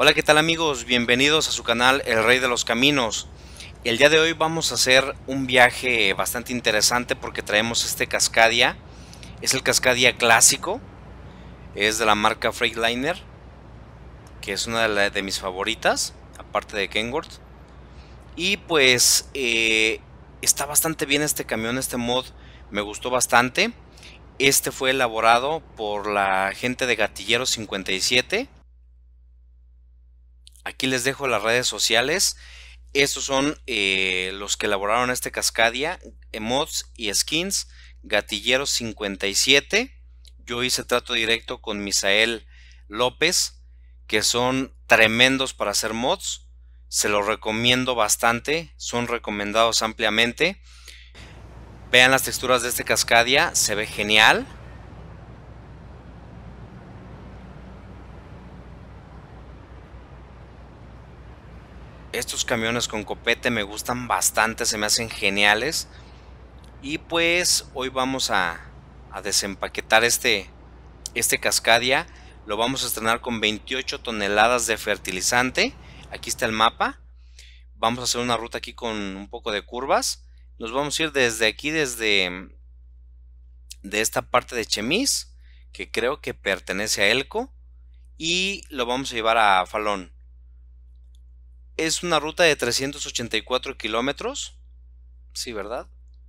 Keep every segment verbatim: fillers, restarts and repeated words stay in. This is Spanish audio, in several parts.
Hola, ¿qué tal amigos? Bienvenidos a su canal El Rey de los Caminos. El día de hoy vamos a hacer un viaje bastante interesante porque traemos este Cascadia. Es el Cascadia clásico, es de la marca Freightliner, que es una de, la- de mis favoritas, aparte de Kenworth. Y pues eh, está bastante bien este camión, este mod me gustó bastante. Este fue elaborado por la gente de Gatilleros cincuenta y siete. Aquí les dejo las redes sociales. Estos son eh, los que elaboraron este Cascadia, eh, mods y skins, Gatilleros cincuenta y siete. Yo hice trato directo con Misael López, que son tremendos para hacer mods. Se los recomiendo bastante, son recomendados ampliamente. Vean las texturas de este Cascadia, se ve genial. Estos camiones con copete me gustan bastante, se me hacen geniales. Y pues hoy vamos a, a desempaquetar este, este Cascadia. Lo vamos a estrenar con veintiocho toneladas de fertilizante. Aquí está el mapa. Vamos a hacer una ruta aquí con un poco de curvas. Nos vamos a ir desde aquí, desde de esta parte de Chemis, que creo que pertenece a Elco, y lo vamos a llevar a Falón. Es una ruta de trescientos ochenta y cuatro kilómetros. Sí, ¿verdad?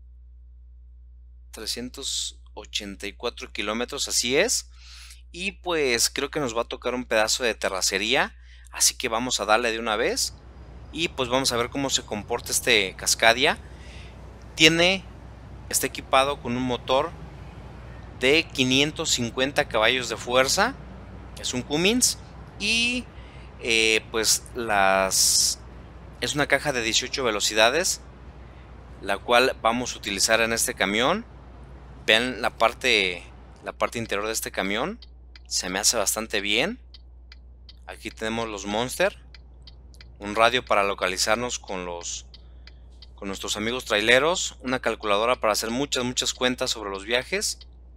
trescientos ochenta y cuatro kilómetros, así es. Y pues creo que nos va a tocar un pedazo de terracería, así que vamos a darle de una vez. Y pues vamos a ver cómo se comporta este Cascadia. Tiene, está equipado con un motor de quinientos cincuenta caballos de fuerza. Es un Cummins. Y eh, pues las... es una caja de dieciocho velocidades, la cual vamos a utilizar en este camión. Vean la parte, la parte interior de este camión. Se me hace bastante bien. Aquí tenemos los Monster. Un radio para localizarnos con los con nuestros amigos traileros. Una calculadora para hacer muchas, muchas cuentas sobre los viajes.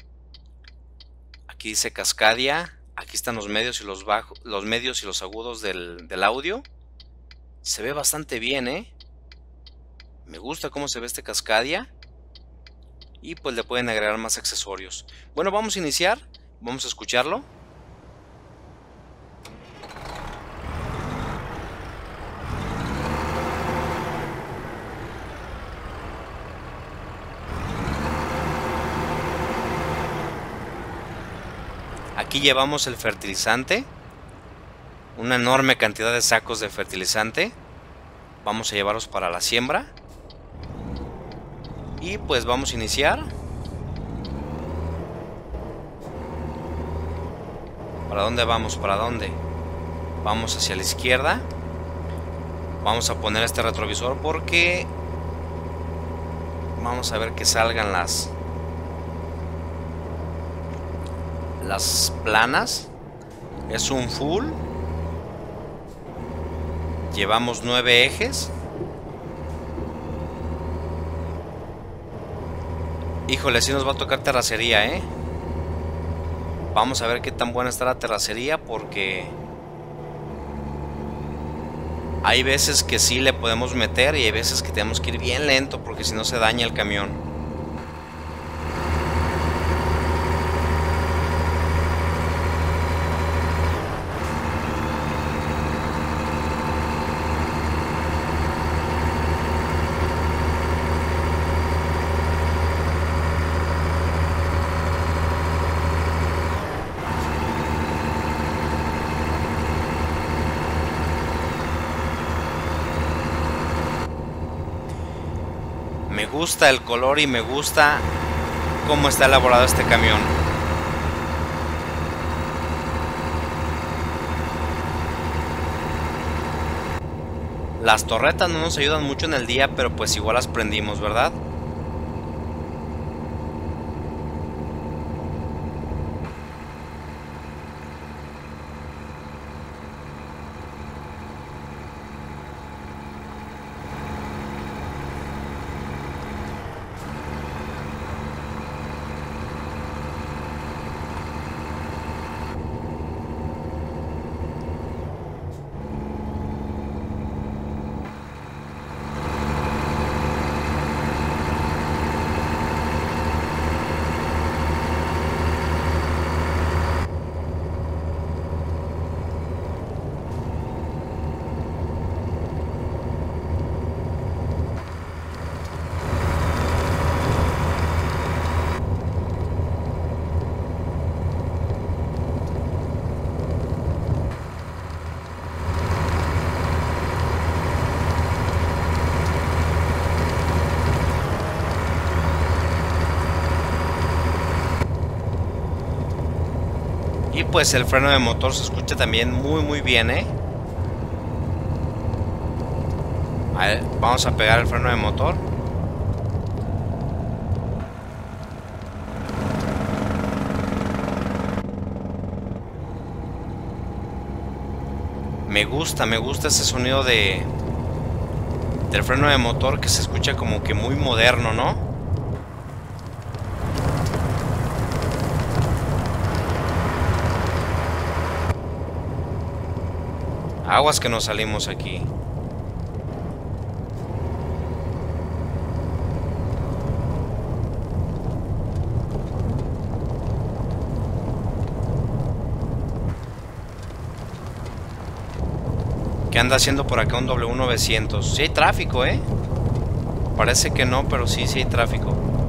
Aquí dice Cascadia. Aquí están los medios y los bajos, los medios y los agudos del, del audio. Se ve bastante bien, ¿eh? Me gusta cómo se ve este Cascadia. Y pues le pueden agregar más accesorios. Bueno, vamos a iniciar. Vamos a escucharlo. Aquí llevamos el fertilizante. Una enorme cantidad de sacos de fertilizante. Vamos a llevarlos para la siembra. Y pues vamos a iniciar. ¿Para dónde vamos? ¿Para dónde? Vamos hacia la izquierda. Vamos a poner este retrovisor porque vamos a ver que salgan las las planas. Es un full. Llevamos nueve ejes. Híjole, sí nos va a tocar terracería, ¿eh? Vamos a ver qué tan buena está la terracería porque hay veces que sí le podemos meter y hay veces que tenemos que ir bien lento porque si no se daña el camión. Me gusta el color y me gusta cómo está elaborado este camión. Las torretas no nos ayudan mucho en el día, pero pues igual las prendimos, ¿verdad? pues el freno de motor se escucha también muy muy bien, ¿eh? A ver, vamos a pegar el freno de motor. Me gusta, me gusta ese sonido de del freno de motor, que se escucha como que muy moderno, ¿no? Aguas que nos salimos aquí. ¿Qué anda haciendo por acá un W novecientos? Sí hay tráfico, ¿eh? Parece que no, pero sí, sí hay tráfico.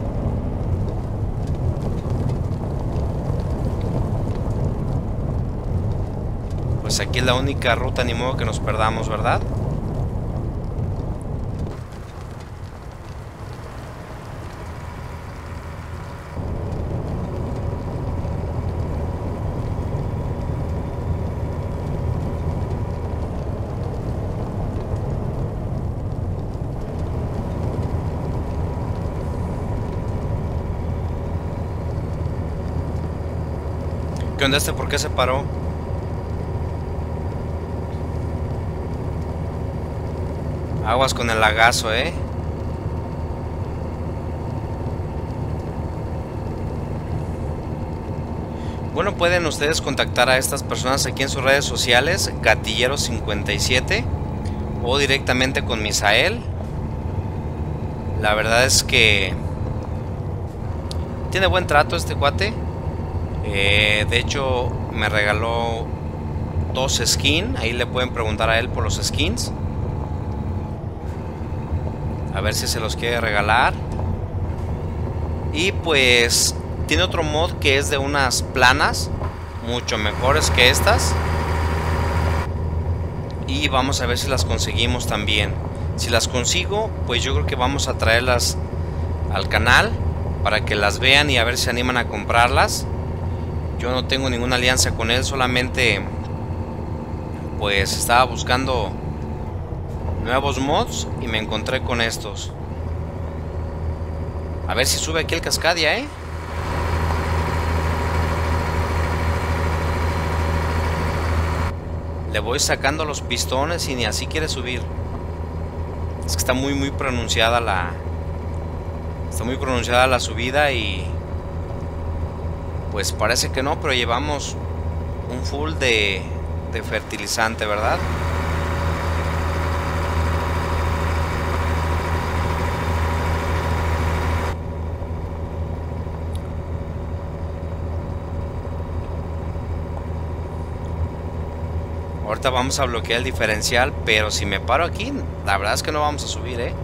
Pues aquí es la única ruta, ni modo que nos perdamos, ¿verdad? ¿Qué onda este? ¿Por qué se paró? Aguas con el lagazo, ¿eh? Bueno, pueden ustedes contactar a estas personas aquí en sus redes sociales, Gatillero cincuenta y siete, o directamente con Misael. La verdad es que tiene buen trato este cuate. Eh, de hecho, me regaló dos skins. Ahí le pueden preguntar a él por los skins. A ver si se los quiere regalar. Y pues tiene otro mod que es de unas planas mucho mejores que estas. Y vamos a ver si las conseguimos también. Si las consigo, pues yo creo que vamos a traerlas al canal para que las vean y a ver si se animan a comprarlas. Yo no tengo ninguna alianza con él, solamente pues estaba buscando nuevos mods y me encontré con estos. A ver si sube aquí el Cascadia, ¿eh? Le voy sacando los pistones y ni así quiere subir. Es que está muy muy pronunciada la... Está muy pronunciada la subida y... Pues parece que no, pero llevamos un full de, de fertilizante, ¿verdad? Ahorita vamos a bloquear el diferencial, pero si me paro aquí, la verdad es que no vamos a subir, ¿eh?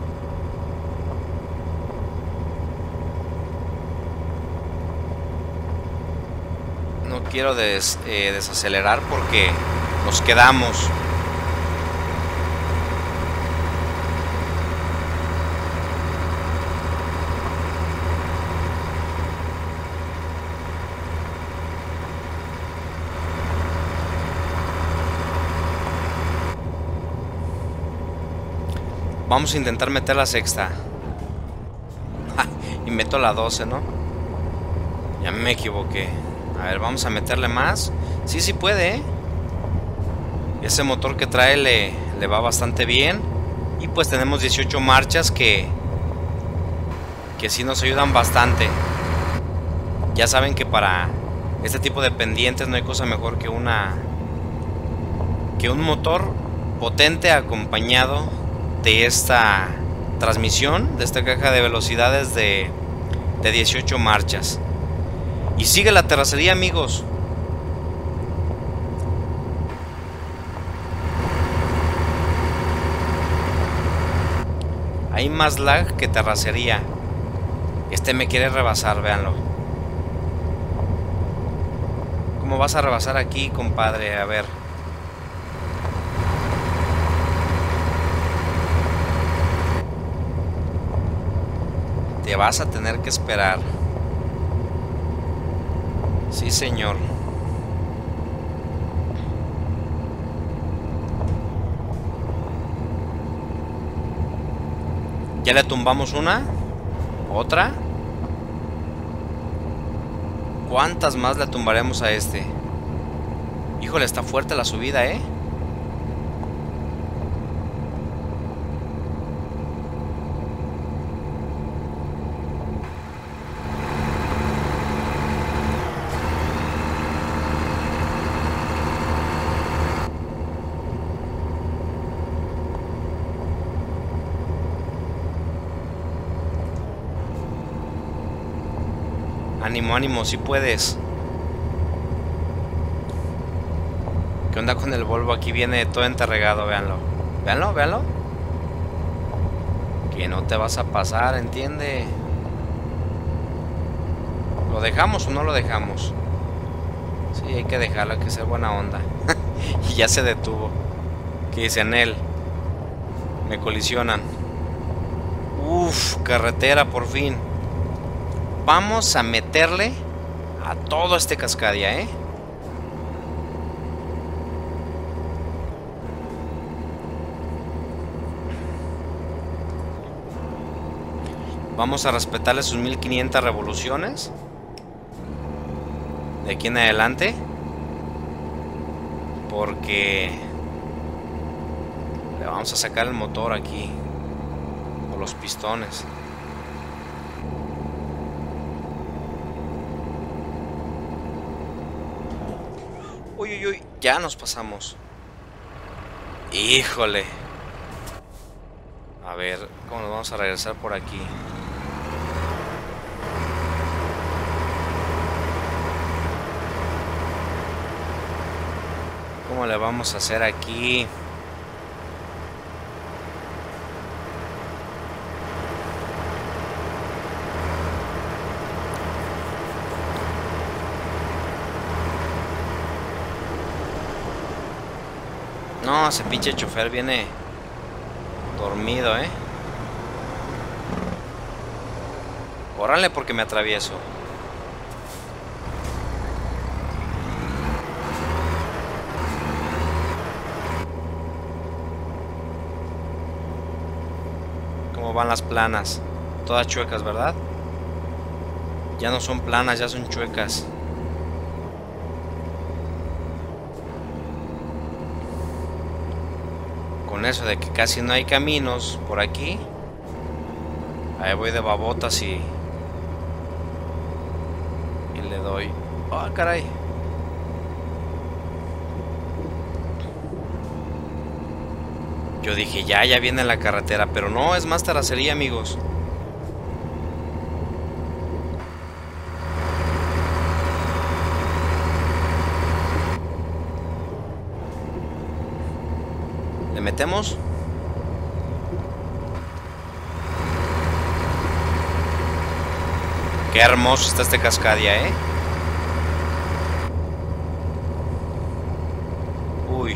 No quiero des, eh, desacelerar porque nos quedamos. Vamos a intentar meter la sexta. Y meto la doce, ¿no? Ya me equivoqué. A ver, vamos a meterle más. Sí, sí puede, ¿eh? Ese motor que trae le, le va bastante bien. Y pues tenemos dieciocho marchas que, que sí nos ayudan bastante. Ya saben que para este tipo de pendientes no hay cosa mejor que una que un motor potente acompañado de esta transmisión, de esta caja de velocidades de, de dieciocho marchas. Y sigue la terracería, amigos. Hay más lag que terracería. Este me quiere rebasar, véanlo. ¿Cómo vas a rebasar aquí, compadre? A ver. Te vas a tener que esperar. Sí, señor. Ya le tumbamos una. Otra. ¿Cuántas más le tumbaremos a este? Híjole, está fuerte la subida, ¿eh? Ánimo, ánimo, si puedes. ¿Qué onda con el Volvo? Aquí viene todo enterregado, véanlo. Véanlo, véanlo. Que no te vas a pasar, ¿entiende? ¿Lo dejamos o no lo dejamos? Sí, hay que dejarlo, hay que ser buena onda. Y ya se detuvo. ¿Qué dicen él? Me colisionan. Uf, carretera por fin. Vamos a meterle a todo este Cascadia, ¿eh? Vamos a respetarle sus mil quinientas revoluciones. De aquí en adelante. Porque le vamos a sacar el motor aquí. O los pistones. Uy, uy, uy, ya nos pasamos. Híjole. A ver, ¿cómo nos vamos a regresar por aquí? ¿Cómo le vamos a hacer aquí? No, ese pinche chofer viene dormido, ¿eh? Órale, porque me atravieso. ¿Cómo van las planas? Todas chuecas, ¿verdad? Ya no son planas, ya son chuecas. Con eso de que casi no hay caminos por aquí. Ahí voy de babotas y... Y le doy... ¡Ah, oh, caray! Yo dije, ya, ya viene la carretera. Pero no, es más terracería, amigos. ¿Le metemos? Qué hermoso está este Cascadia, ¿eh? Uy.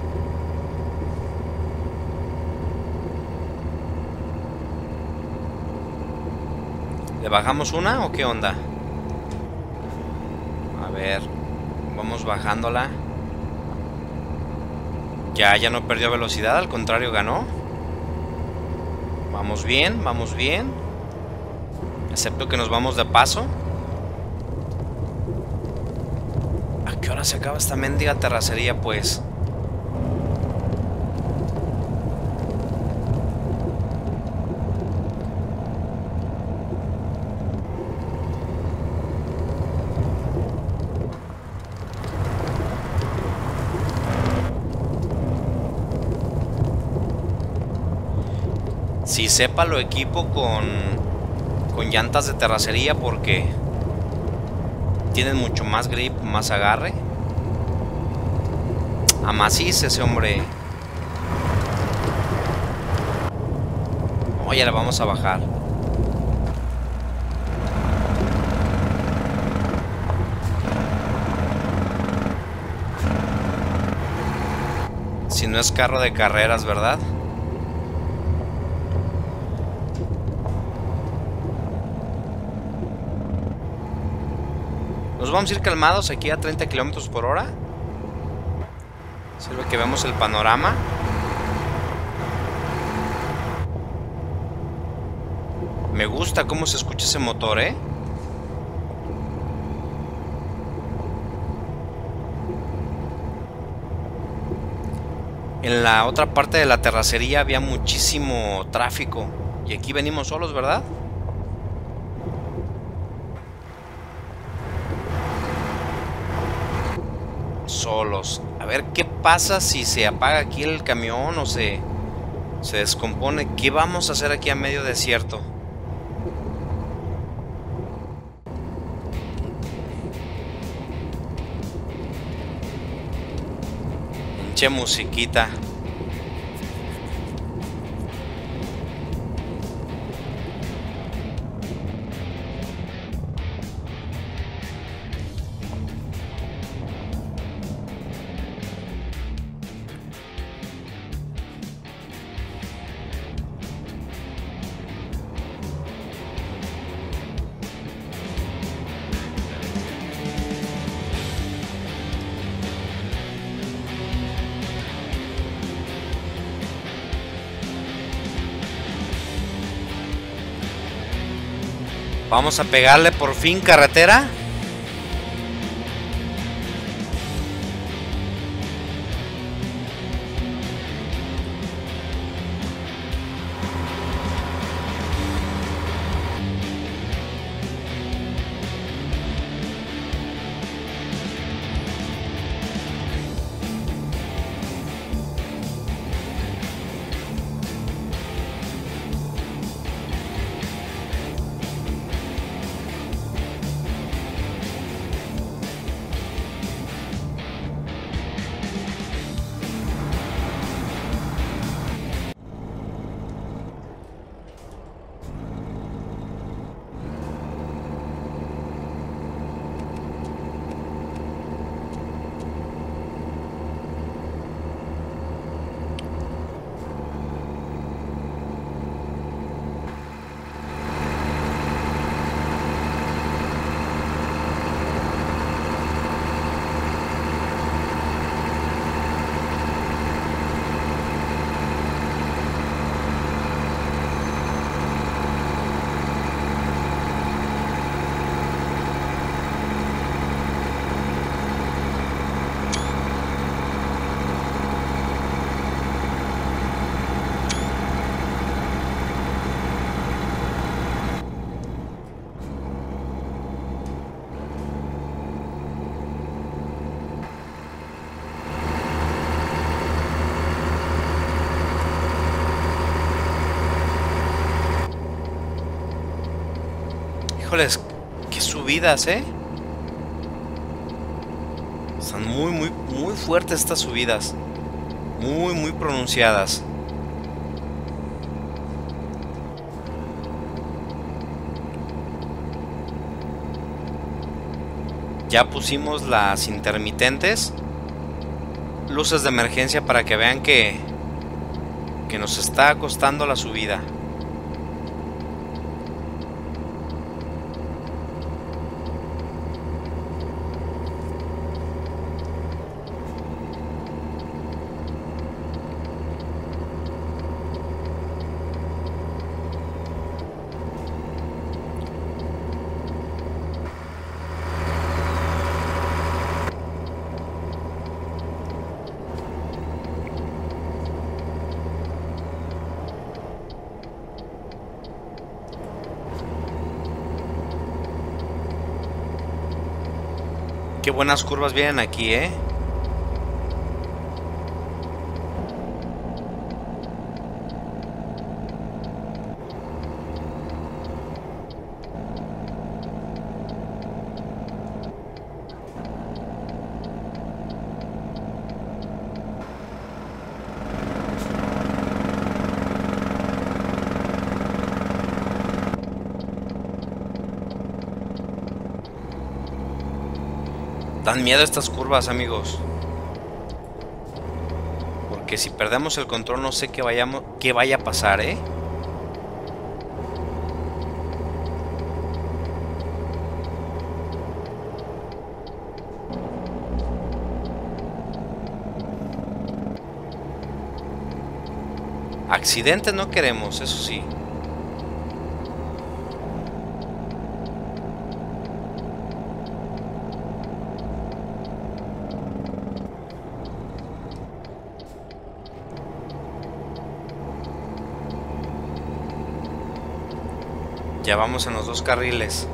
¿Le bajamos una o qué onda? A ver. Vamos bajándola. Ya, ya no perdió velocidad, al contrario ganó. Vamos bien, vamos bien. Excepto que nos vamos de paso. ¿A qué hora se acaba esta mendiga terracería, pues? Si sepa lo equipo con, con llantas de terracería porque tienen mucho más grip, más agarre. Amaciz ese hombre. Oh, ya le vamos a bajar. Si no es carro de carreras, ¿verdad? Nos vamos a ir calmados aquí a treinta kilómetros por hora. Sirve que vemos el panorama. Me gusta cómo se escucha ese motor, ¿eh? En la otra parte de la terracería había muchísimo tráfico. Y aquí venimos solos, ¿verdad? Solos. A ver qué pasa si se apaga aquí el camión o se, se descompone. ¿Qué vamos a hacer aquí a medio desierto? Pinche musiquita. Vamos a pegarle por fin carretera. Híjoles, qué subidas, ¿eh? Están muy, muy, muy fuertes estas subidas. Muy, muy pronunciadas. Ya pusimos las intermitentes. Luces de emergencia para que vean que, que nos está costando la subida. Qué buenas curvas vienen aquí, ¿eh? Dan miedo estas curvas, amigos. Porque si perdemos el control no sé qué vayamos, qué vaya a pasar, ¿eh? Accidentes no queremos, eso sí. Ya vamos en los dos carriles.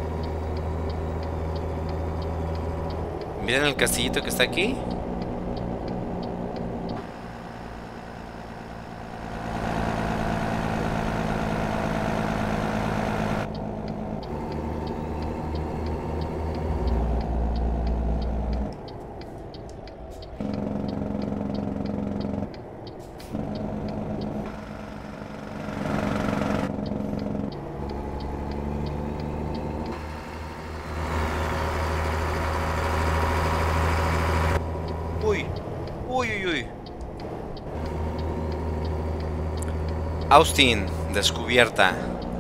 Miren el castillito que está aquí. Uy, uy, uy, uy. Austin, descubierta.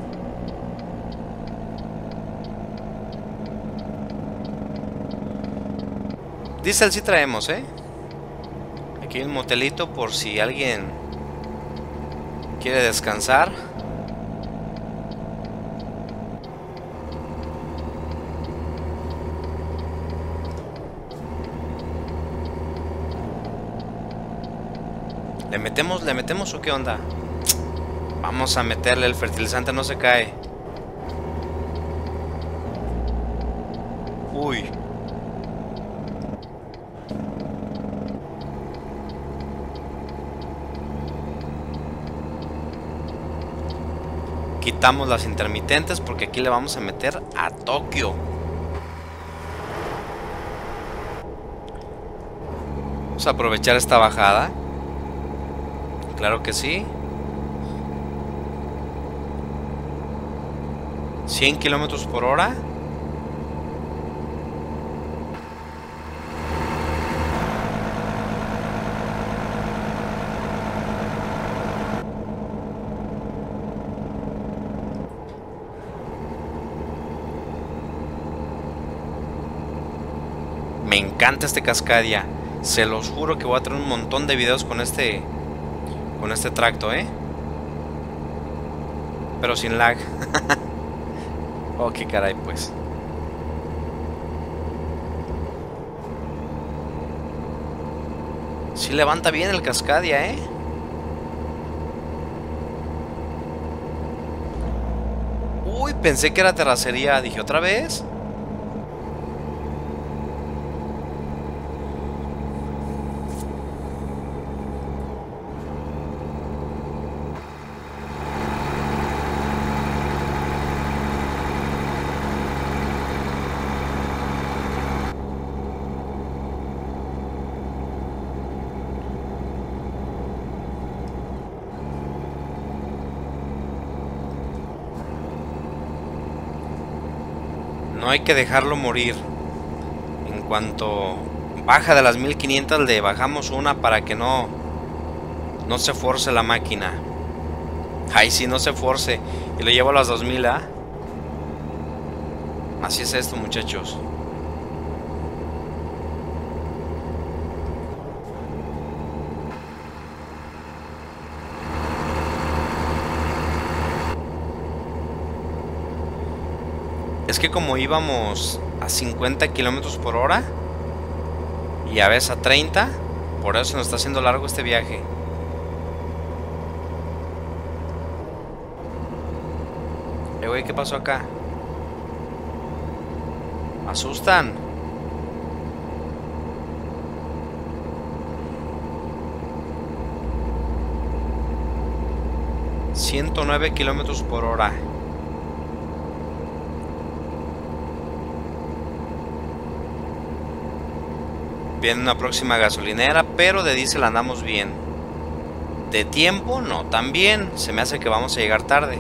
Diesel sí traemos, ¿eh? Aquí hay un motelito por si alguien quiere descansar. ¿Le metemos, le metemos o qué onda? Vamos a meterle, el fertilizante no se cae. Uy. Quitamos las intermitentes porque aquí le vamos a meter a Tokio. Vamos a aprovechar esta bajada. Claro que sí. cien kilómetros por hora. Me encanta este Cascadia. Se los juro que voy a traer un montón de videos con este con este tracto, ¿eh? Pero sin lag. Oh, qué caray, pues. Sí levanta bien el Cascadia, ¿eh? Uy, pensé que era terracería. Dije, ¿otra vez? No hay que dejarlo morir. En cuanto baja de las mil quinientas le bajamos una para que no no se force la máquina. Ay, sí, no se force. Y lo llevo a las dos mil, ¿ah? Así es esto, muchachos. Es que como íbamos a cincuenta kilómetros por hora y a veces a treinta, por eso nos está haciendo largo este viaje. Eh, güey, ¿qué pasó acá? Asustan. ciento nueve kilómetros por hora. Viene una próxima gasolinera, pero de diésel andamos bien. De tiempo, no tan bien. Se me hace que vamos a llegar tarde.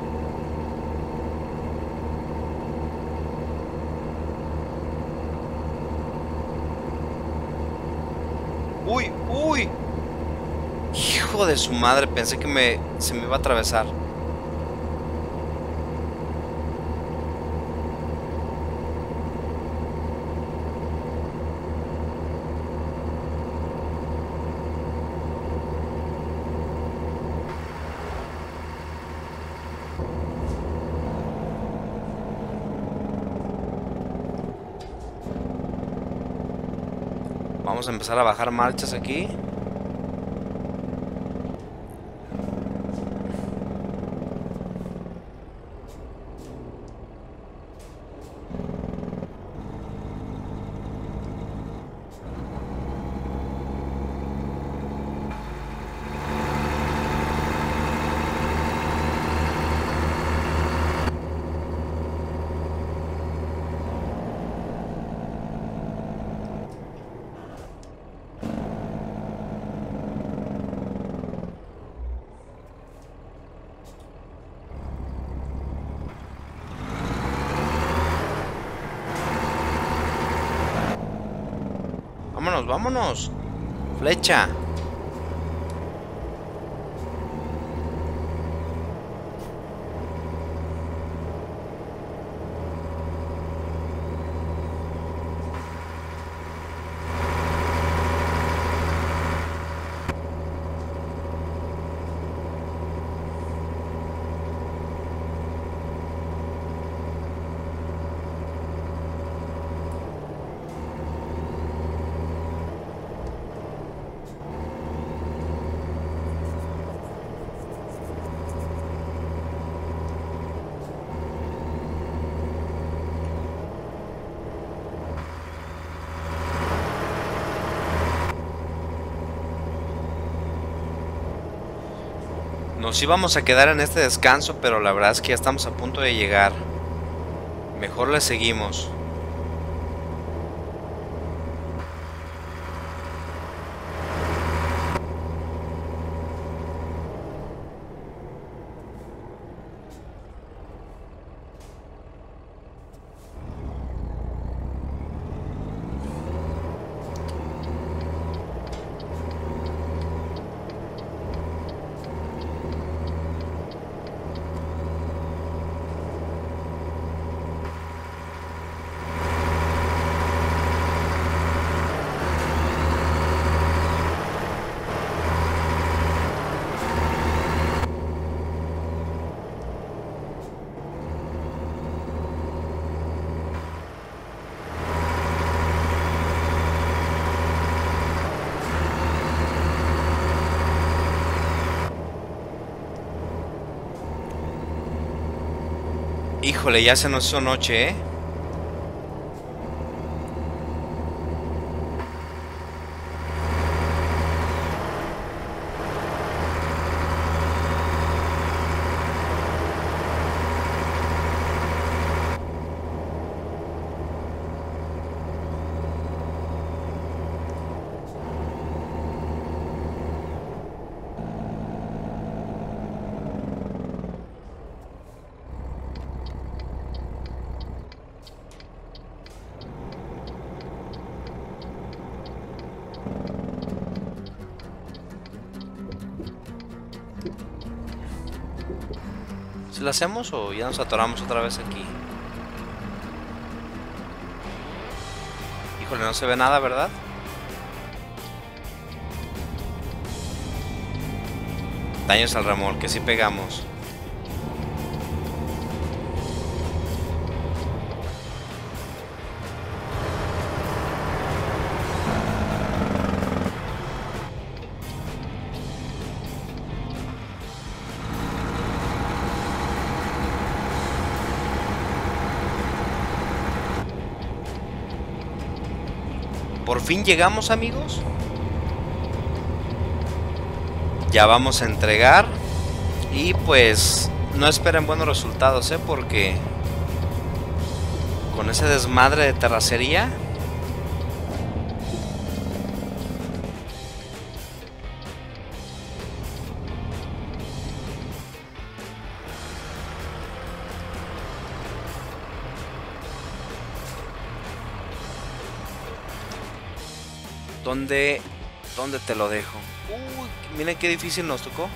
Uy, uy. Hijo de su madre, pensé que me, se me iba a atravesar. Vamos a empezar a bajar marchas aquí. vámonos, vámonos. Flecha. Nos íbamos a quedar en este descanso, pero la verdad es que ya estamos a punto de llegar. Mejor le seguimos. Híjole, ya se nos hizo noche, ¿eh? ¿Si lo hacemos o ya nos atoramos otra vez aquí? Híjole, no se ve nada, ¿verdad? Daños al remolque, sí pegamos. Por fin llegamos, amigos. Ya vamos a entregar. Y pues no esperen buenos resultados, ¿eh? Porque con ese desmadre de terracería, ¿Dónde, ¿Dónde te lo dejo? Uy, miren qué difícil nos tocó.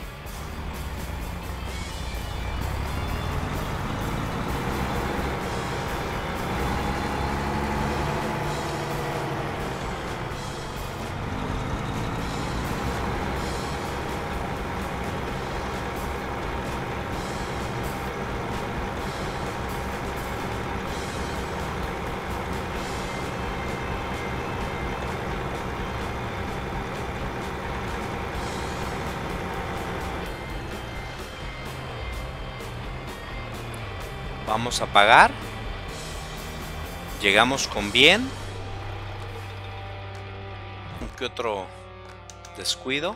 Vamos a pagar. Llegamos con bien. ¿Qué otro descuido?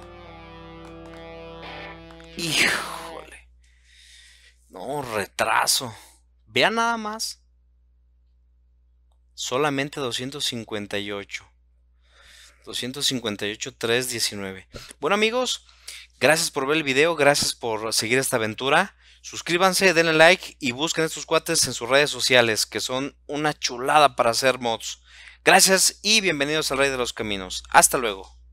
Híjole. No, retraso. Vean nada más. Solamente doscientos cincuenta y ocho. doscientos cincuenta y ocho, trescientos diecinueve. Bueno, amigos, gracias por ver el video, gracias por seguir esta aventura. Suscríbanse, denle like y busquen estos cuates en sus redes sociales, que son una chulada para hacer mods. Gracias y bienvenidos al Rey de los Caminos. Hasta luego.